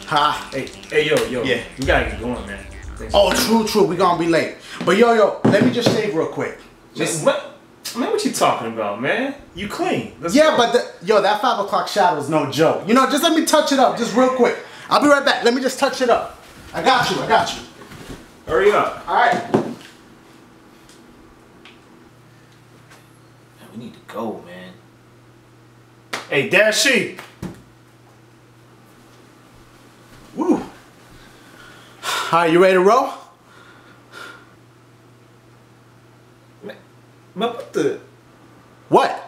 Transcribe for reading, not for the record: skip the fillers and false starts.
Ha. Hey, yo. Yeah. We gotta get going, man. Thanks. Oh, true. We gonna be late. But yo, let me just shave real quick. What you talking about, man? You clean. Let's Yeah, go. but that 5 o'clock shadow is no joke. You know, just let me touch it up, just real quick. I'll be right back. Let me just touch it up. I got you. Hurry up. All right. Man, we need to go, man. Hey, Dashy. Woo. All right, you ready to roll? Man, what the? What?